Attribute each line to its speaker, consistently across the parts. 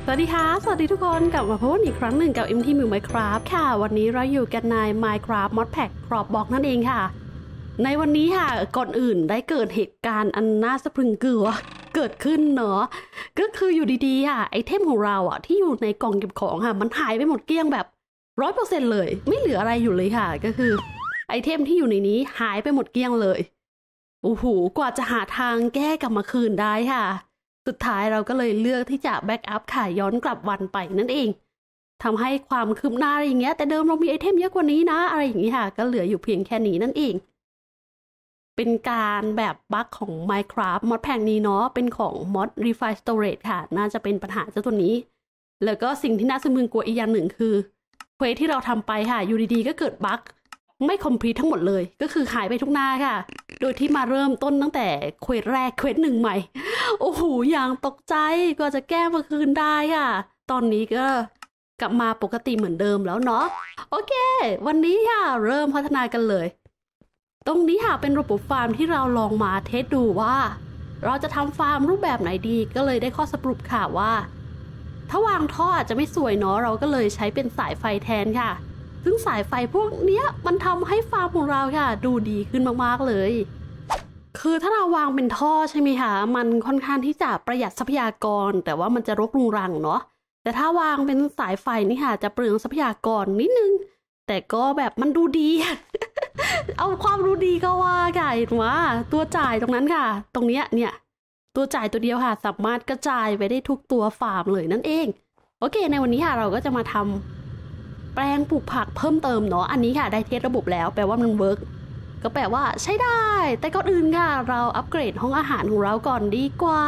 Speaker 1: สวัสดีค่ะสวัสดีทุกคนกลับมาพบกันอีกครั้งหนึ่งกับ MT Miu Minecraft ค่ะวันนี้เราอยู่กันใน Minecraft Mod Pack Dropbox นั่นเองค่ะในวันนี้ค่ะก่อนอื่นได้เกิดเหตุการณ์อันน่าสะพรึงกลัวเกิดขึ้นเนาะก็คืออยู่ดีๆค่ะไอเทมของเราอ่ะที่อยู่ในกล่องเก็บของค่ะมันหายไปหมดเกลี้ยงแบบ100%เลยไม่เหลืออะไรอยู่เลยค่ะก็คือไอเทมที่อยู่ในนี้หายไปหมดเกลี้ยงเลยโอ้โหกว่าจะหาทางแก้กลับมาคืนได้ค่ะสุดท้ายเราก็เลยเลือกที่จะแบ็กอัพค่ะย้อนกลับวันไปนั่นเองทำให้ความคืบหน้าอะไรอย่างเงี้ยแต่เดิมเรามีไอเทมเยอะกว่านี้นะอะไรอย่างงี้ค่ะก็เหลืออยู่เพียงแค่นี้นั่นเองเป็นการแบบบั๊กของ Minecraft มอดแพงนี้เนาะเป็นของ Mod Refine Storage ค่ะน่าจะเป็นปัญหาเจ้าตัวนี้แล้วก็สิ่งที่น่าสะพรึงกลัวอีกอย่างหนึ่งคือเควสที่เราทำไปค่ะอยู่ดีๆก็เกิดบั๊กไม่คอมพลีททั้งหมดเลยก็คือหายไปทุกหน้าค่ะโดยที่มาเริ่มต้นตั้งแต่เควสแรกเควสหนึ่งใหม่โอ้โหอย่างตกใจกว่าจะแก้มาคืนได้ค่ะตอนนี้ก็กลับมาปกติเหมือนเดิมแล้วเนาะโอเควันนี้ค่ะเริ่มพัฒนากันเลยตรงนี้ค่ะเป็นระบบฟาร์มที่เราลองมาเทสดูว่าเราจะทำฟาร์มรูปแบบไหนดีก็เลยได้ข้อสรุปค่ะว่าถ้าวางท่ออาจจะไม่สวยเนาะเราก็เลยใช้เป็นสายไฟแทนค่ะซึ่งสายไฟพวกเนี้ยมันทำให้ฟาร์มของเราค่ะดูดีขึ้นมากๆเลยคือถ้าเราวางเป็นท่อใช่ไหมคะมันค่อนข้างที่จะประหยัดทรัพยากรแต่ว่ามันจะรกรุงรังเนาะแต่ถ้าวางเป็นสายไฟนี่ค่ะจะเปลืองทรัพยากรนิดนึงแต่ก็แบบมันดูดี เอาความรู้ดีก็ว่ากันว่าตัวจ่ายตรงนั้นค่ะตรงเนี้ยเนี่ยตัวจ่ายตัวเดียวค่ะสามารถกระจายไปได้ทุกตัวฟาร์มเลยนั่นเองโอเคในวันนี้ค่ะเราก็จะมาทำแปลงปลูกผักเพิ่มเติมเนาะอันนี้ค่ะได้เทสระบบแล้วแปลว่ามันเวิร์กก็แปลว่าใช้ได้แต่ก่อนอื่นค่ะเราอัปเกรดห้องอาหารของเราก่อนดีกว่า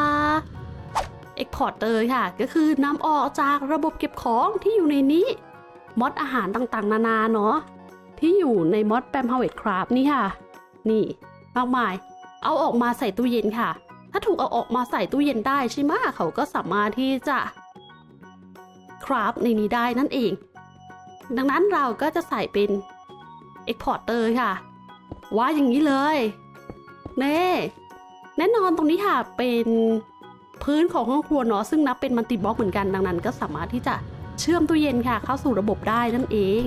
Speaker 1: Exporter ค่ะก็คือนำออกจากระบบเก็บของที่อยู่ในนี้มอดอาหารต่างๆนานาเนาะที่อยู่ในมอดแปมฮาวเวิร์ดคราฟนี่ค่ะนี่มากมายเอาออกมาใส่ตู้เย็นค่ะถ้าถูกเอาออกมาใส่ตู้เย็นได้ใช่ไหมเขาก็สามารถที่จะคราฟในนี้ได้นั่นเองดังนั้นเราก็จะใส่เป็น Exporter ค่ะว่าอย่างนี้เลยแน่นอนตรงนี้ค่ะเป็นพื้นของห้องครัวเนาะซึ่งนับเป็นมัลติบล็อกเหมือนกันดังนั้นก็สามารถที่จะเชื่อมตู้เย็นค่ะเข้าสู่ระบบได้นั่นเอง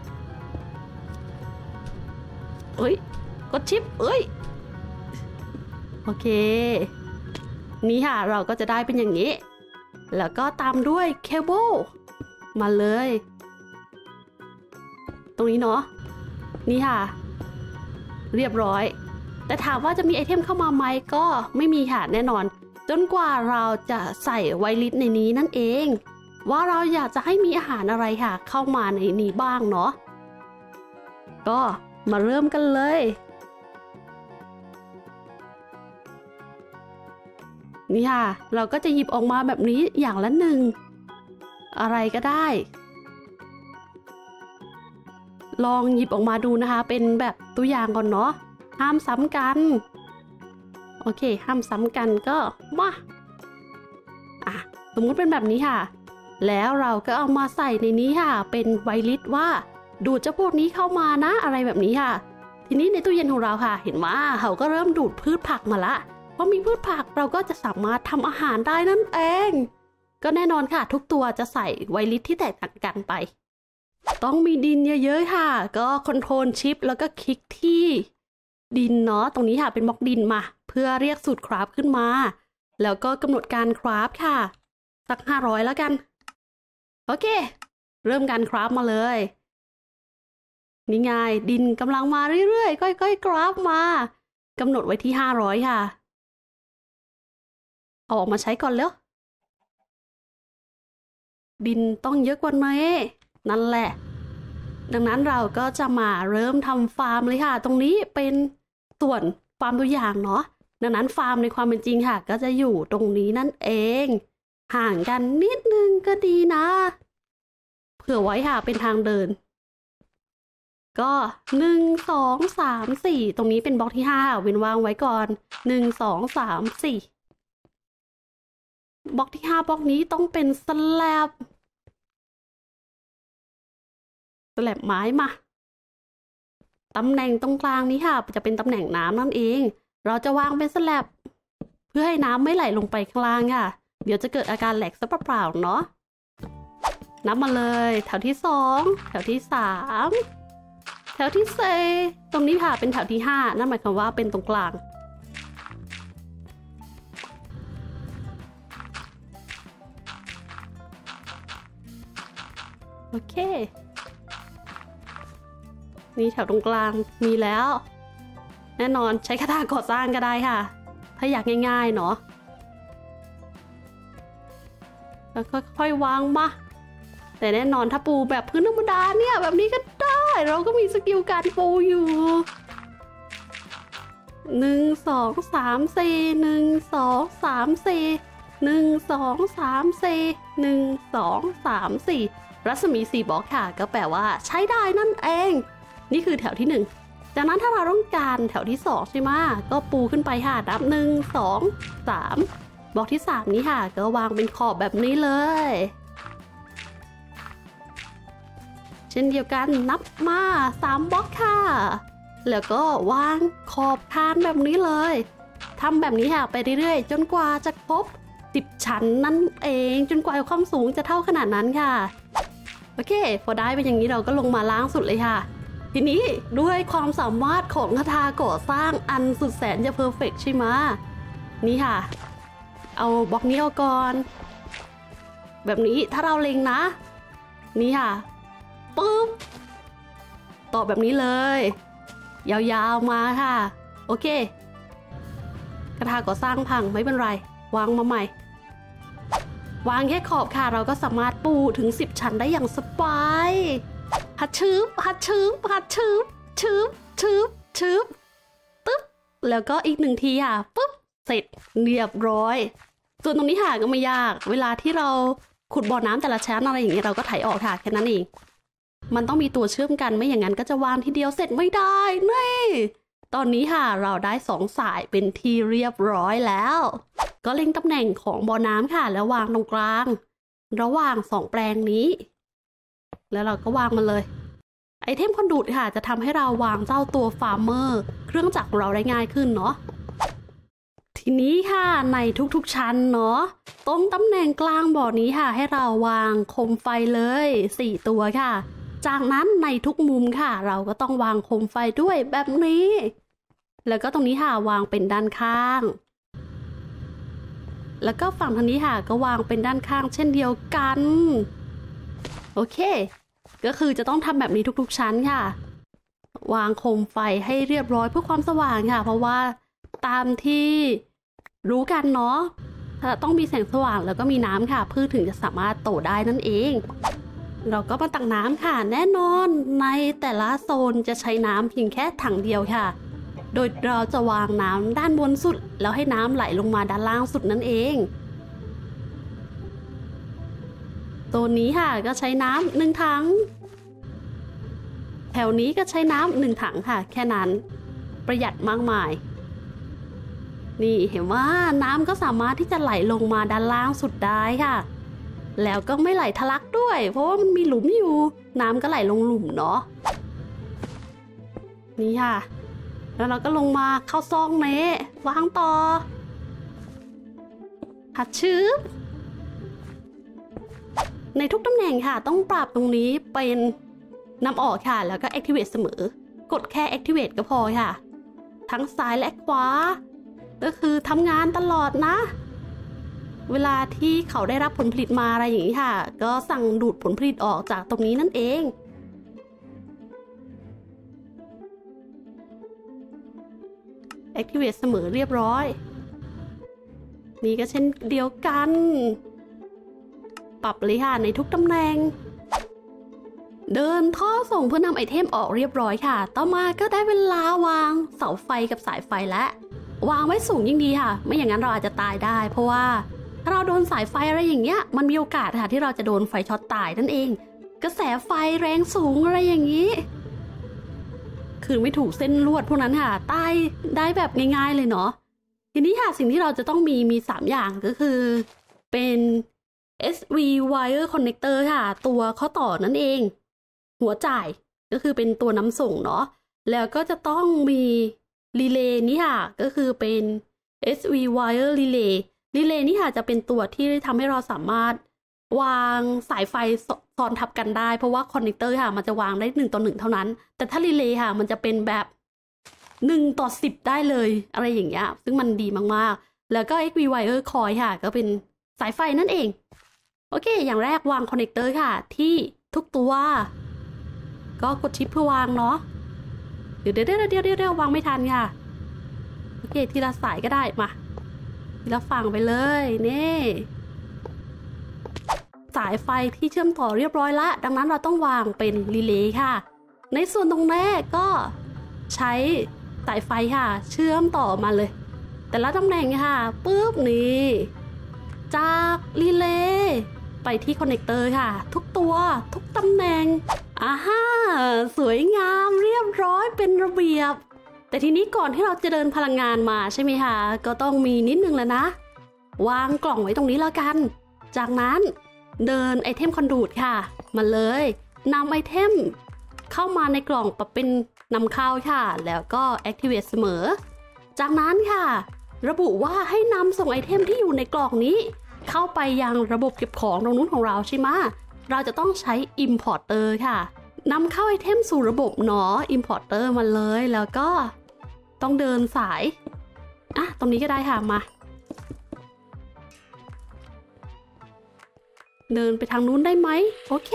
Speaker 1: เอ้ยกดชิปเอ้ยโอเคนี่ค่ะเราก็จะได้เป็นอย่างนี้แล้วก็ตามด้วยเคเบิลมาเลยตรงนี้เนาะนี่ค่ะเรียบร้อยแต่ถามว่าจะมีไอเทมเข้ามาไหมก็ไม่มีค่ะแน่นอนจนกว่าเราจะใส่ไวลิสในนี้นั่นเองว่าเราอยากจะให้มีอาหารอะไรค่ะเข้ามาในนี้บ้างเนาะก็มาเริ่มกันเลยนี่ค่ะเราก็จะหยิบออกมาแบบนี้อย่างละหนึ่งอะไรก็ได้ลองหยิบออกมาดูนะคะเป็นแบบตัวอย่างก่อนเนาะห้ามซ้ำกันโอเคห้ามซ้ำกันก็มาสมมุติเป็นแบบนี้ค่ะแล้วเราก็เอามาใส่ในนี้ค่ะเป็นไวลิสว่าดูดเจ้าพวกนี้เข้ามานะอะไรแบบนี้ค่ะทีนี้ในตู้เย็นของเราค่ะเห็นว่าเขาก็เริ่มดูดพืชผักมาละพอมีพืชผักเราก็จะสามารถทำอาหารได้นั่นเองก็แน่นอนค่ะทุกตัวจะใส่ไวลิสที่แตกต่างกันไปต้องมีดินเยอะๆค่ะก็คอนโทรลชิปแล้วก็คลิกที่ดินเนาะตรงนี้ค่ะเป็นบล็อกดินมาเพื่อเรียกสูตรคราฟขึ้นมาแล้วก็กำหนดการคราฟค่ะสัก500แล้วกันโอเคเริ่มการคราฟมาเลยนี่ไงดินกำลังมาเรื่อยๆค่อยๆคราฟมากำหนดไว้ที่500ค่ะเอาออกมาใช้ก่อนแล้วดินต้องเยอะกว่านี้นั่นแหละดังนั้นเราก็จะมาเริ่มทำฟาร์มเลยค่ะตรงนี้เป็นส่วนฟาร์มตัวอย่างเนาะดังนั้นฟาร์มในความเป็นจริงค่ะก็จะอยู่ตรงนี้นั่นเองห่างกันนิดนึงก็ดีนะเผื่อไว้ค่ะเป็นทางเดินก็1 2 3 4ตรงนี้เป็นบล็อกที่5เว้นวางไว้ก่อน1 2 3 4บล็อกที่5บล็อกนี้ต้องเป็นสแลบไม้มาตำแหน่งตรงกลางนี้ค่ะจะเป็นตำแหน่งน้ำนั่นเองเราจะวางเป็นสแลบเพื่อให้น้ำไม่ไหลลงไปข้างล่างค่ะเดี๋ยวจะเกิดอาการแหลกซะเปล่าๆเนาะนับมาเลยแถวที่2แถวที่3แถวที่4ตรงนี้ค่ะเป็นแถวที่5นั่นหมายความว่าเป็นตรงกลางโอเคนี่แถวตรงกลางมีแล้วแน่นอนใช้คาถาก่อสร้างก็ได้ค่ะถ้าอยากง่ายๆเนาะแล้วค่อยๆวางมาแต่แน่นอนถ้าปูแบบพื้นธรรมดาเนี่ยแบบนี้ก็ได้เราก็มีสกิลการปูอยู่1 2 3 4 1 2 3 4 1 2 3 4 1 2 3 4รัศมี4บล็อกค่ะก็แปลว่าใช้ได้นั่นเองนี่คือแถวที่1จากนั้นถ้าเราต้องการแถวที่2ใช่ไหมก็ปูขึ้นไปค่ะนับ1 2 3บล็อกที่3นี้ค่ะก็วางเป็นขอบแบบนี้เลยเช่นเดียวกันนับมา3บล็อกค่ะแล้วก็วางขอบคานแบบนี้เลยทำแบบนี้ค่ะไปเรื่อยๆจนกว่าจะครบ10ชั้นนั่นเองจนกว่าความสูงจะเท่าขนาดนั้นค่ะโอเคพอได้เป็นอย่างนี้เราก็ลงมาล่างสุดเลยค่ะทีนี้ด้วยความสามารถของคาถาก่อสร้างอันสุดแสนจะเพอร์เฟกต์ใช่ไหมนี่ค่ะเอาบล็อกนี้เอาก่อนแบบนี้ถ้าเราเล็งนะนี่ค่ะปุ๊บต่อแบบนี้เลยยาวๆมาค่ะโอเคคาถาก่อสร้างพังไม่เป็นไรวางมาใหม่วางแค่ขอบค่ะเราก็สามารถปูถึง10ชั้นได้อย่างสบายหัดชืบหัดชืบหัดชืบชืบชืบชืบปึ๊บแล้วก็อีก1ทีค่ะปุ๊บเสร็จเรียบร้อยส่วนตรงนี้ค่ะก็ไม่ยากเวลาที่เราขุดบ่อน้ำแต่ละชั้นอะไรอย่างเงี้ยเราก็ไถออกค่ะแค่นั้นเองมันต้องมีตัวเชื่อมกันไม่อย่างนั้นก็จะวางทีเดียวเสร็จไม่ได้นี่ตอนนี้ค่ะเราได้2สายเป็นที่เรียบร้อยแล้วก็เล็งตำแหน่งของบ่อน้ำค่ะแล้ววางตรงกลางระหว่าง2แปลงนี้แล้วเราก็วางมันเลยไอเทมคอนดูดค่ะจะทำให้เราวางเจ้าตัวฟาร์มเมอร์เครื่องจักรของเราได้ง่ายขึ้นเนาะทีนี้ค่ะในทุกๆชั้นเนาะตรงตำแหน่งกลางบ่อนี้ค่ะให้เราวางโคมไฟเลย4ตัวค่ะจากนั้นในทุกมุมค่ะเราก็ต้องวางโคมไฟด้วยแบบนี้แล้วก็ตรงนี้ค่ะวางเป็นด้านข้างแล้วก็ฝั่งทางนี้ค่ะก็วางเป็นด้านข้างเช่นเดียวกันโอเคก็คือจะต้องทำแบบนี้ทุกๆชั้นค่ะวางโคมไฟให้เรียบร้อยเพื่อความสว่างค่ะเพราะว่าตามที่รู้กันเนาะต้องมีแสงสว่างแล้วก็มีน้ำค่ะพืชถึงจะสามารถโตได้นั่นเองเราก็มาตักน้ำค่ะแน่นอนในแต่ละโซนจะใช้น้ำเพียงแค่ถังเดียวค่ะโดยเราจะวางน้ำด้านบนสุดแล้วให้น้ำไหลลงมาด้านล่างสุดนั่นเองโซนนี้ค่ะก็ใช้น้ำ1ถังแถวนี้ก็ใช้น้ำ1ถังค่ะแค่นั้นประหยัดมากมายนี่เห็นว่าน้ำก็สามารถที่จะไหลลงมาด้านล่างสุดได้ค่ะแล้วก็ไม่ไหลทะลักด้วยเพราะว่ามันมีหลุมอยู่น้ำก็ไหลลงหลุมเนาะนี่ค่ะแล้วเราก็ลงมาเข้าซองเนะวางต่อหัดชืบในทุกตำแหน่งค่ะต้องปรับตรงนี้เป็นนำออกค่ะแล้วก็ activate เสมอกดแค่ activate ก็พอค่ะทั้งซ้ายและขวาก็คือทำงานตลอดนะเวลาที่เขาได้รับผลผลิตมาอะไรอย่างนี้ค่ะก็สั่งดูดผลผลิตออกจากตรงนี้นั่นเองactivate เสมอเรียบร้อยนี่ก็เช่นเดียวกันปรับเลยค่ะในทุกตำแหน่งเดินท่อส่งเพื่อนำไอเทมออกเรียบร้อยค่ะต่อมาก็ได้เวลาวางเสาไฟกับสายไฟและวางไว้สูงยิ่งดีค่ะไม่อย่างนั้นเราอาจจะตายได้เพราะว่าถ้าเราโดนสายไฟอะไรอย่างเงี้ยมันมีโอกาสค่ะที่เราจะโดนไฟช็อตตายนั่นเองกระแสไฟแรงสูงอะไรอย่างนี้คือไม่ถูกเส้นลวดพวกนั้นค่ะตายได้แบบง่ายๆเลยเนาะทีนี้ค่ะสิ่งที่เราจะต้องมี3อย่างก็คือเป็น SV Wire Connector ค่ะตัวข้อต่อนั่นเองหัวจ่ายก็คือเป็นตัวน้ำส่งเนาะแล้วก็จะต้องมีรีเลย์นี่ค่ะก็คือเป็น SV Wire Relay รีเลย์นี่ค่ะจะเป็นตัวที่ทำให้เราสามารถวางสายไฟซ้อนทับกันได้เพราะว่าคอนเนคเตอร์ค่ะมันจะวางได้1 ต่อ 1เท่านั้นแต่ถ้ารีเลย์ค่ะมันจะเป็นแบบ1 ต่อ 10ได้เลยอะไรอย่างเงี้ยซึ่งมันดีมากๆแล้วก็ XV Wire Coil ค่ะก็เป็นสายไฟนั่นเองโอเคอย่างแรกวางคอนเนคเตอร์ค่ะที่ทุกตัวก็กดชิปเพื่อวางเนาะเดี๋ยววางไม่ทันค่ะโอเคทีละสายก็ได้มาทีละฝั่งไปเลยนี่สายไฟที่เชื่อมต่อเรียบร้อยละดังนั้นเราต้องวางเป็นรีเลย์ค่ะในส่วนตรงแรกก็ใช้สายไฟค่ะเชื่อมต่อมาเลยแต่ละตำแหน่งค่ะปุ๊บนี่จากรีเลย์ไปที่คอนเนคเตอร์ค่ะทุกตัวทุกตำแหน่งฮ่าสวยงามเรียบร้อยเป็นระเบียบแต่ทีนี้ก่อนที่เราจะเดินพลังงานมาใช่ไหมคะก็ต้องมีนิดนึงแล้วนะวางกล่องไว้ตรงนี้แล้วกันจากนั้นเดินไอเทมคอนดูดค่ะมาเลยนำไอเทมเข้ามาในกล่องปรับเป็นนำเข้าค่ะแล้วก็ activate เสมอจากนั้นค่ะระบุว่าให้นำส่งไอเทมที่อยู่ในกล่องนี้เข้าไปยังระบบเก็บของตรงนู้นของเราใช่ไหมเราจะต้องใช้ importer ค่ะนำเข้าไอเทมสู่ระบบเนาะ importer มาเลยแล้วก็ต้องเดินสายตรงนี้ก็ได้ค่ะมาเดินไปทางนู้นได้ไหมโอเค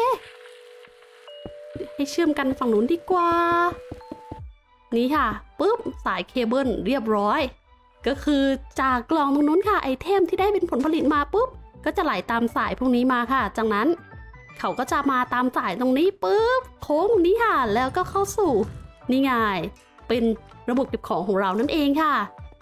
Speaker 1: ให้เชื่อมกันฝั่งนู้นดีกว่านี่ค่ะปุ๊บสายเคเบิลเรียบร้อยก็คือจากกล่องตรงนู้นค่ะไอเทมที่ได้เป็นผลผลิตมาปุ๊บก็จะไหลตามสายพวกนี้มาค่ะจากนั้นเขาก็จะมาตามสายตรงนี้ปุ๊บโค้งนี้ค่ะแล้วก็เข้าสู่นี่ไงเป็นระบบเก็บของของเรานั่นเองค่ะ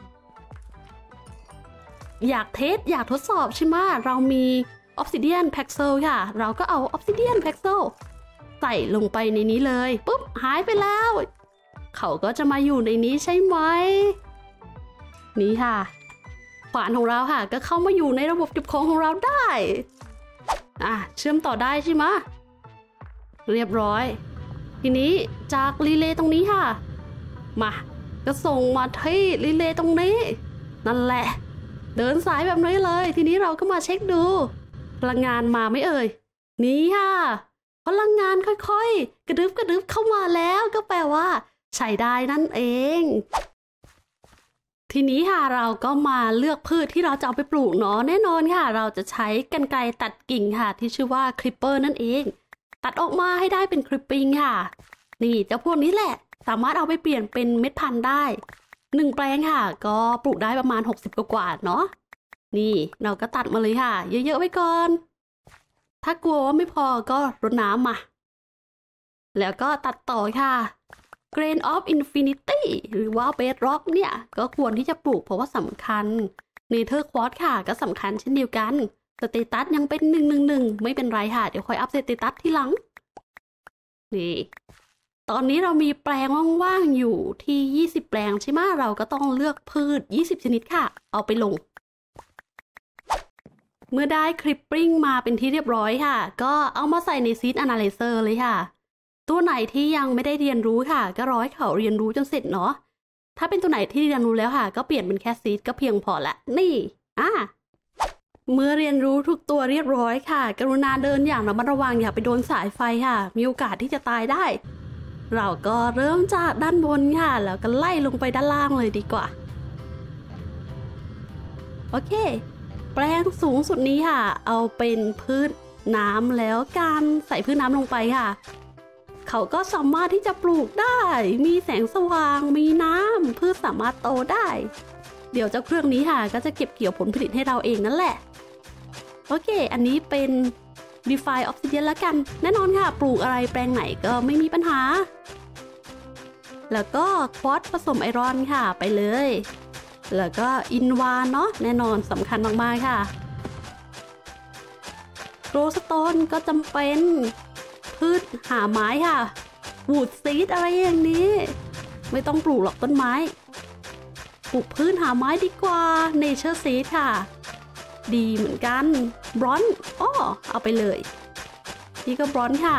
Speaker 1: อยากทดสอบใช่ไหมเรามี Obsidian Pixel ค่ะเราก็เอา Obsidian Pixel ใส่ลงไปในนี้เลยปุ๊บหายไปแล้วเขาก็จะมาอยู่ในนี้ใช่ไหมนี่ค่ะขวานของเราค่ะก็เข้ามาอยู่ในระบบเก็บของของเราได้เชื่อมต่อได้ใช่ไหมเรียบร้อยทีนี้จากรีเลย์ตรงนี้ค่ะมาก็ส่งมาที่รีเลย์ตรงนี้นั่นแหละเดินสายแบบนี้เลยทีนี้เราก็มาเช็คดูพลังงานมาไหมเอ่ยนี่ค่ะพลังงานค่อยๆกระดึบเข้ามาแล้วก็แปลว่าใช้ได้นั่นเองทีนี้ค่ะเราก็มาเลือกพืชที่เราจะเอาไปปลูกเนาะแน่นอนค่ะเราจะใช้กรรไกรตัดกิ่งค่ะที่ชื่อว่าคลิปเปอร์นั่นเองตัดออกมาให้ได้เป็นคลิปปิ้งค่ะนี่เจ้าพวกนี้แหละสามารถเอาไปเปลี่ยนเป็นเม็ดพันธุ์ได้1 แปลงค่ะก็ปลูกได้ประมาณ60กว่าเนาะนี่เราก็ตัดมาเลยค่ะเยอะๆไว้ก่อนถ้ากลัวว่าไม่พอก็รดน้ำมาแล้วก็ตัดต่อค่ะ Grain of Infinity หรือว่า Bedrock เนี่ยก็ควรที่จะปลูกเพราะว่าสำคัญ Nether Quartz ค่ะก็สำคัญเช่นเดียวกันสเตตัสยังเป็น111ไม่เป็นไรค่ะเดี๋ยวค่อยอัพสเตตัสทีหลังนี่ตอนนี้เรามีแปลงว่างๆอยู่ที่20แปลงใช่ไหมเราก็ต้องเลือกพืช20ชนิดค่ะเอาไปลงเมื่อได้คลิปปิ้งมาเป็นที่เรียบร้อยค่ะก็เอามาใส่ในซีด Analyzer เลยค่ะตัวไหนที่ยังไม่ได้เรียนรู้ค่ะก็รอให้เขาเรียนรู้จนเสร็จเนาะถ้าเป็นตัวไหนที่เรียนรู้แล้วค่ะก็เปลี่ยนเป็นแค่ซีดก็เพียงพอละนี่เมื่อเรียนรู้ทุกตัวเรียบร้อยค่ะกรุณาเดินอย่างระมัดระวังอย่าไปโดนสายไฟค่ะมีโอกาสที่จะตายได้เราก็เริ่มจากด้านบนค่ะแล้วก็ไล่ลงไปด้านล่างเลยดีกว่าโอเคแปลงสูงสุดนี้ค่ะเอาเป็นพืชน้ำแล้วกันใส่พืชน้ำลงไปค่ะเขาก็สามารถที่จะปลูกได้มีแสงสว่างมีน้ำพืชสามารถโตได้เดี๋ยวเจ้าเครื่องนี้ค่ะก็จะเก็บเกี่ยวผลผลิตให้เราเองนั่นแหละโอเคอันนี้เป็น Define Obsidian แล้วกันแน่นอนค่ะปลูกอะไรแปลงไหนก็ไม่มีปัญหาแล้วก็ควอตซ์ผสมไอรอนค่ะไปเลยแล้วก็อินวานเนาะแน่นอนสำคัญมากๆค่ะโรสโตนก็จำเป็นพืชหาไม้ค่ะวูดซีดอะไรอย่างนี้ไม่ต้องปลูกหรอกต้นไม้ปลูกพืชหาไม้ดีกว่าเนเจอร์ซีดค่ะดีเหมือนกันบรอนซ์เอาไปเลยนี่ก็บรอนซ์ค่ะ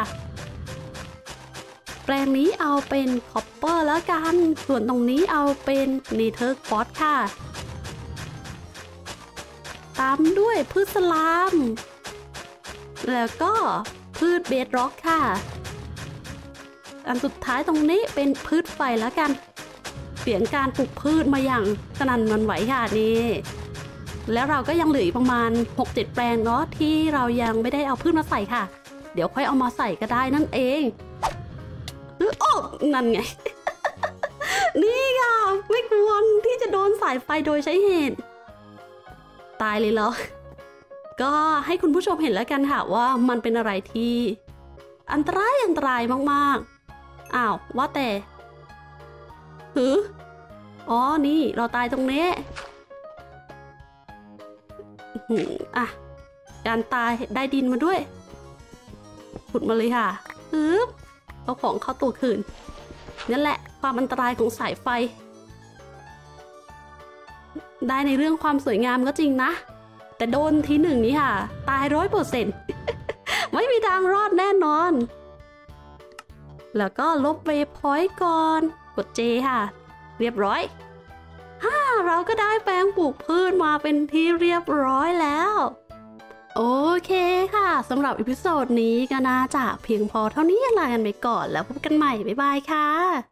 Speaker 1: แปลงนี้เอาเป็นคอปเปอร์แล้วกันส่วนตรงนี้เอาเป็นเนเธอร์ควอตซ์ค่ะตามด้วยพืชสลามแล้วก็พืชเบดร็อกค่ะอันสุดท้ายตรงนี้เป็นพืชไฟแล้วกันเสียงการปลูกพืชมาอย่างสนั่นหวั่นไหวค่ะนี่แล้วเราก็ยังเหลือประมาณ 6-7 แปลงเนาะที่เรายังไม่ได้เอาพืชมาใส่ค่ะเดี๋ยวค่อยเอามาใส่ก็ได้นั่นเองโอ้นั่นไง นี่ค่ะไม่ควรที่จะโดนสายไฟโดยใช้เหตุตายเลยเหรอก็ให้คุณผู้ชมเห็นแล้วกันค่ะว่ามันเป็นอะไรที่อันตรายมากๆอ้าวว่าแต่อ๋อนี่เราตายตรงนี้อ่ะการตายได้ดินมาด้วยขุดมาเลยค่ะเอาของเข้าตัวคืนนั่นแหละความอันตรายของสายไฟได้ในเรื่องความสวยงามก็จริงนะแต่โดนทีหนึ่งนี้ค่ะตาย 100% ไม่มีทางรอดแน่นอนแล้วก็ลบเวพอยต์ก่อนกด J ค่ะเรียบร้อยเราก็ได้แปลงปลูกพืชมาเป็นที่เรียบร้อยแล้วโอเคค่ะสำหรับอีพิโซดนี้ก็น่าจะเพียงพอเท่านี้ลากันไปก่อนแล้วพบกันใหม่บ๊ายบายค่ะ